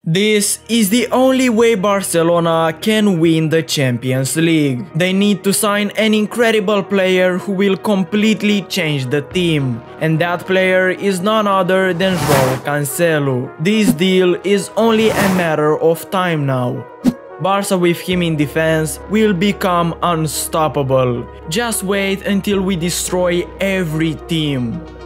This is the only way Barcelona can win the Champions League. They need to sign an incredible player who will completely change the team. And that player is none other than João Cancelo. This deal is only a matter of time now. Barca with him in defense will become unstoppable. Just wait until we destroy every team.